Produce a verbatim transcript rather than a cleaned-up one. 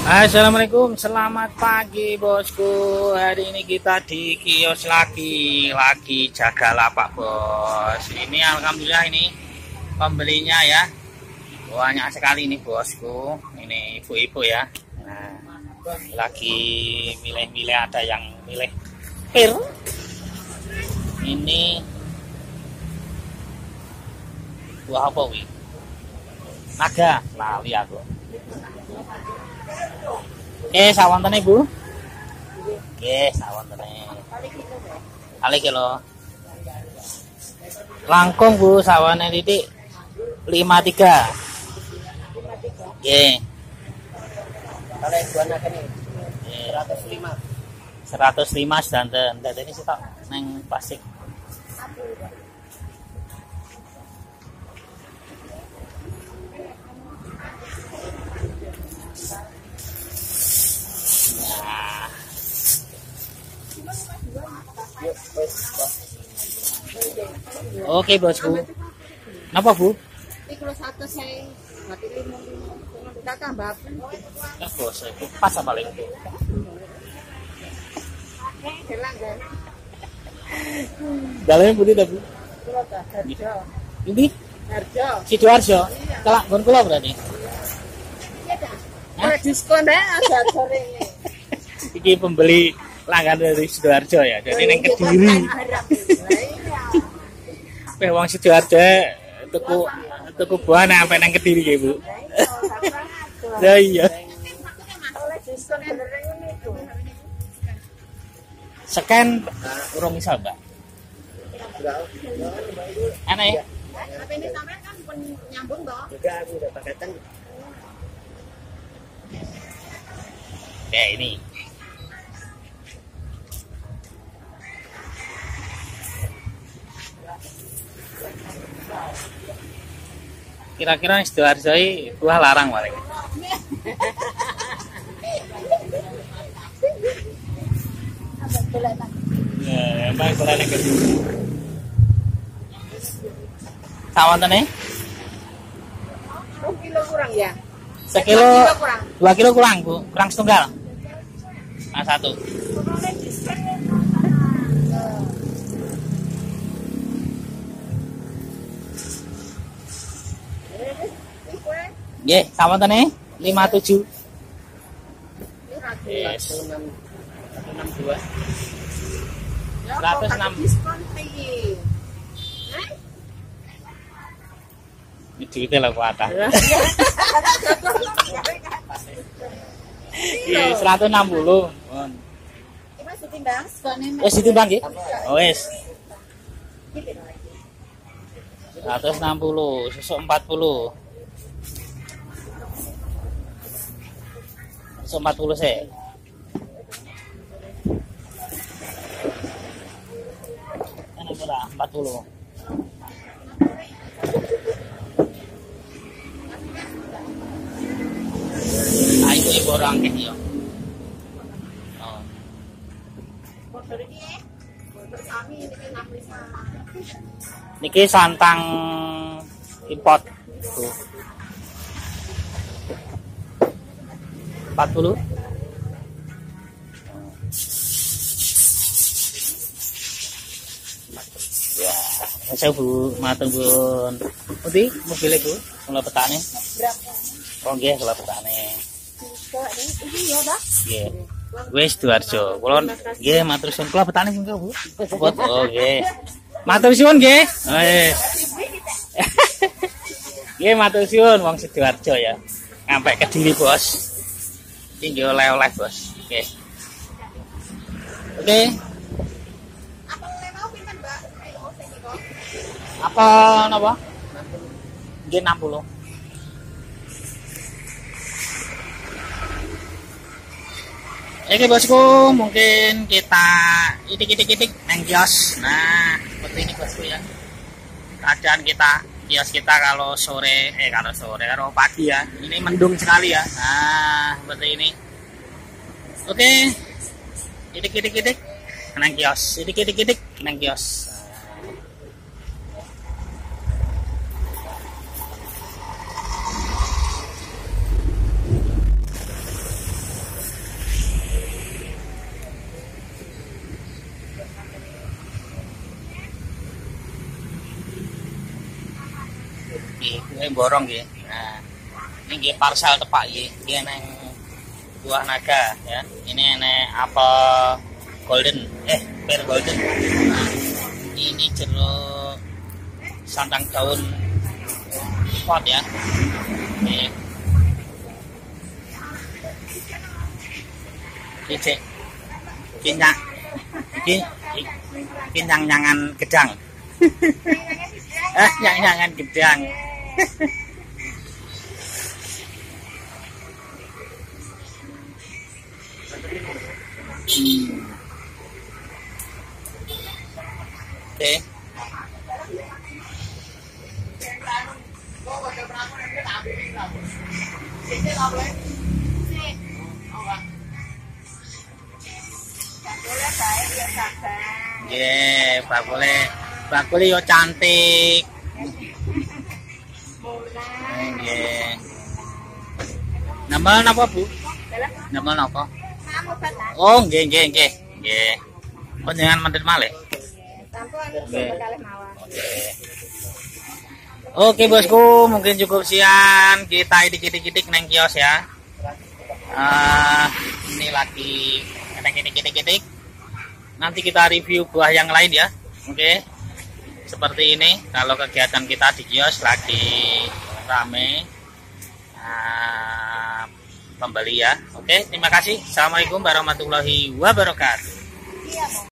Assalamualaikum, selamat pagi bosku. Hari ini kita di kios lagi, lagi jaga lapak bos. Ini alhamdulillah ini pembelinya ya, banyak sekali nih bosku. Ini ibu-ibu ya. Nah, lagi milih-milih, ada yang milih pir. Ini buah apa wi? Naga, lali aku. Oke, sawontene Bu. Oke, sawontene. Kali kilo. Langkung Bu, sawane titik lima tiga. Oke. Kalau buah naga nih seratus lima. seratus lima sedanten. Dan ini sih tak neng plastik. Oke bosku. Napa Bu? Iki lho satu saya mati lima tak tambah. Ya bos, pas apa lagi? Gelang kan. Dalamnya putih dah Bu. Ini? Harjo. Sidoarjo. Kelak gon kula berarti. Iya dah. Ada diskon deh ada sorenya. Iki pembeli langganan dari Sidoarjo ya. Jadi neng Kediri. Pe wong Sidoarjo tuku tuku buah sampai nang Kediri ya Bu. Ya iya. Oleh diskon beneran ini tuh. Scan urung bisa Mbak. Ana ya? Tapi ini sampai kan pun nyambung toh. Enggak, aku udah paketan. Kayak ini. Kira-kira Sidoarjo buah larang paling. Ya, baik kalau nek gitu. Sawontene? dua kilo kurang ya? Sekilo, dua kilo kurang. dua kilo kurang Bu, kurang setunggal. Nah, satu. Nggih, sawontene lima tujuh. Yes. enam dua. seratus enam. Diskon tinggi. Ini duitnya lah kuatah. Iya, seratus enam puluh. Mas ditimbang, diskonnya. Wes ditimbang nggih? Oh wes. seratus enam puluh, sesuk empat puluh. Sesuk empat puluh sih. Ini pula empat puluh. Nah, itu ibu orang kayak gitu. Oh. Niki santang import tuh. empat puluh. Ya, saya Bu, matur pun. Pundi mobilnya Bu, kula petane. Berapa? Oh nggih, kula petane. Ini ya, Pak. Nggih. Wis Sidoarjo. Kula nggih matur suwun. Kula petani pun Bu. Buat oh nggih. Matur suwun nggih. Wis. Nggih matur suwun wong Sidoarjo ya. Sampai Kediri, Bos. Iki nggih oleh-oleh, Bos. Oke. Oke. Apa oleh mau pinten, Mbak? Oh, sing iki. Apa napa? Nggih enam puluh. Oke bosku, mungkin kita itik-itik-itik neng kios. Nah, seperti ini bosku ya. Keadaan kita, kios kita kalau sore, eh kalau sore, kalau pagi ya. Ini mendung sekali ya. Nah, seperti ini. Oke, itik-itik-itik neng kios, itik-itik-itik neng kios. eh borong nggih. Nah, ini nggih parsel tepak nggih. Iki nang buah naga ya. Ini enek apel golden, eh pear golden. Nah, ini jeruk santang daun pot ya. Nih. Cek. Kinyak. Iki kinyang-nyangan gedang. Eh, nyang-nyangan gedang. Hmm. Oke. Nggih, bakule. Bakule yo cantik. Nggih. Nama napa, Bu? Nama napa? Oh, nggih nggih nggih. Nggih. Panjenengan mendhet malih? Oke bosku, mungkin cukup sekian kita idik-idik neng kios ya. Uh, ini lagi neng idik-idik. Nanti kita review buah yang lain ya. Oke. Seperti ini kalau kegiatan kita di kios lagi rame uh, pembeli ya. Oke, terima kasih. Assalamualaikum warahmatullahi wabarakatuh.